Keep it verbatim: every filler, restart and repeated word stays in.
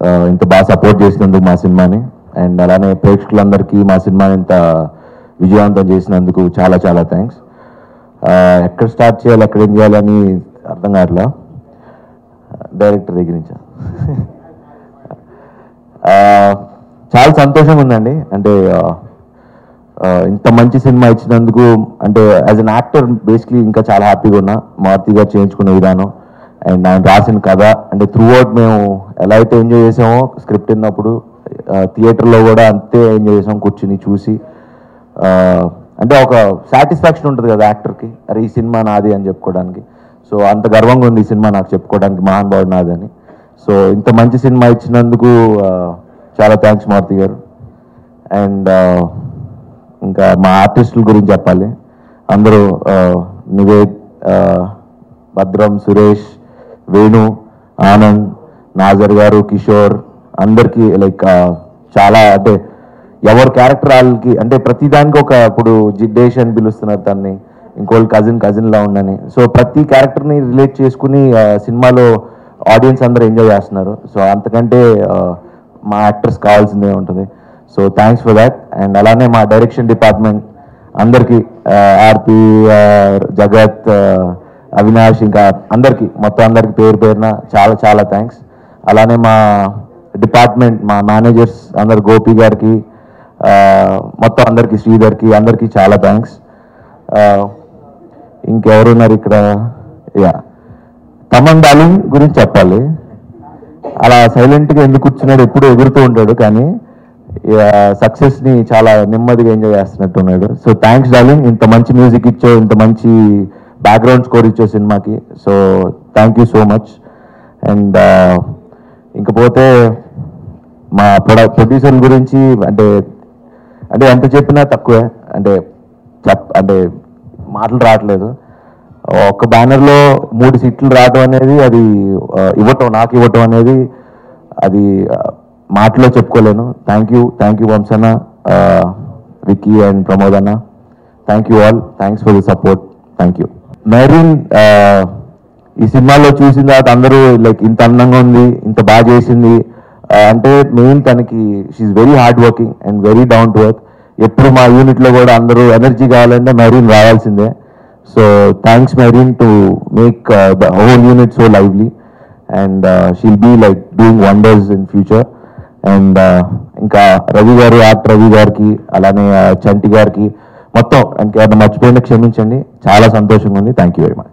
ఇంత బాగా సపోర్ట్ చేసినందుకు మా సినిమాని, అండ్ అలానే ప్రేక్షకులందరికీ మా సినిమాని ఇంత విజయవంతం చేసినందుకు చాలా చాలా థ్యాంక్స్. ఎక్కడ స్టార్ట్ చేయాలి, ఎక్కడ ఏం చేయాలని అర్థం కావట్లా. డైరెక్టర్ దగ్గర నుంచి చాలా సంతోషంగా ఉందండి. అంటే ఇంత మంచి సినిమా ఇచ్చినందుకు, అంటే యాజ్ అన్ యాక్టర్ బేసిక్లీ ఇంకా చాలా హ్యాపీగా ఉన్నా. మారుతి గారు చేయించుకునే విధానం అండ్ ఆయన రాసిన కథ, అంటే త్రూ అవుట్ మేము ఎలా అయితే ఎంజాయ్ చేసామో స్క్రిప్ట్ విన్నప్పుడు, థియేటర్లో కూడా అంతే ఎంజాయ్ చేసాం కూర్చుని చూసి. అంటే ఒక సాటిస్ఫాక్షన్ ఉంటుంది కదా యాక్టర్కి, అరే ఈ సినిమా నాది అని చెప్పుకోవడానికి. సో అంత గర్వంగా ఉంది ఈ సినిమా నాకు చెప్పుకోవడానికి, మహాన్ బాబు నాదని. సో ఇంత మంచి సినిమా ఇచ్చినందుకు చాలా థ్యాంక్స్ మారుతి గారు. అండ్ ఇంకా మా ఆర్టిస్టుల గురించి చెప్పాలి. అందరూ నివేద్, భద్రం, సురేష్, వేణు, ఆనంద్, నాజర్ గారు, కిషోర్, అందరికీ లైక్ చాలా, అంటే ఎవరి క్యారెక్టర్ వాళ్ళకి, అంటే ప్రతిదానికి ఒక, ఇప్పుడు జిడ్డేష్ అని పిలుస్తున్నారు తన్ని, ఇంకోళ్ళు కజిన్ కజిన్లా ఉండని. సో ప్రతి క్యారెక్టర్ని రిలేట్ చేసుకుని సినిమాలో ఆడియన్స్ అందరూ ఎంజాయ్ చేస్తున్నారు. సో అంతకంటే మా యాక్టర్స్ కావాల్సిందే ఉంటుంది. So thanks for that. And అలానే మా డైరెక్షన్ డిపార్ట్మెంట్ అందరికీ, ఆర్పి, జగత్, అవినాష్, ఇంకా అందరికీ, మొత్తం అందరికీ పేరు పేరున చాలా చాలా థ్యాంక్స్. అలానే మా డిపార్ట్మెంట్, మా మేనేజర్స్ అందరు, గోపి గారికి, మొత్తం అందరికీ, శ్రీధర్కి, అందరికీ చాలా థ్యాంక్స్. ఇంకెవరున్నారు ఇక్కడ? యా, తమన్ డార్లింగ్ గురించి చెప్పాలి. అలా సైలెంట్గా ఎందుకు కూర్చున్నాడు, ఎప్పుడు ఎగురుతూ ఉంటాడు, కానీ సక్సెస్ని చాలా నెమ్మదిగా ఎంజాయ్ చేస్తున్నట్టు ఉన్నాడు. సో థ్యాంక్స్ డార్లింగ్, ఇంత మంచి మ్యూజిక్ ఇచ్చో, ఇంత మంచి బ్యాక్గ్రౌండ్ స్కోర్ ఇచ్చో సినిమాకి. So thank you so much. And ఇంకపోతే మా ప్రొడ ప్రొడ్యూసర్ల గురించి అంటే అంటే ఎంత చెప్పినా తక్కువే. అంటే చెప్ అంటే మాటలు రావట్లేదు. ఒక బ్యానర్లో మూడు సీట్లు రావడం అనేది, అది ఇవ్వటం, నాకు ఇవ్వటం అనేది, అది మాటలో చెప్పుకోలేను. థ్యాంక్ యూ, థ్యాంక్ యూ వంశన్న, విక్కీ అండ్ ప్రమోద్ అన్న. Thank you all, thanks for the support. Thank you. Merin ఈ సినిమాలో చూసిన తర్వాత అందరూ లైక్ ఇంత అందంగా ఉంది, ఇంత బాగా చేసింది అంటే మెయిన్ తనకి, she very hard working and very down to earth. ఎప్పుడు మా యూనిట్లో కూడా అందరూ ఎనర్జీ కావాలంటే మెరీన్ రావాల్సిందే. So thanks Merin to make the whole unit so lively, and she'll be like doing wonders in future. And ఇంకా రవి గారు, యాక్టర్ రవి గారికి, అలానే చంటి గారికి, మొత్తం ఇంకేమైనా మర్చిపోయినా క్షమించండి. చాలా సంతోషంగా ఉంది. Thank you very much.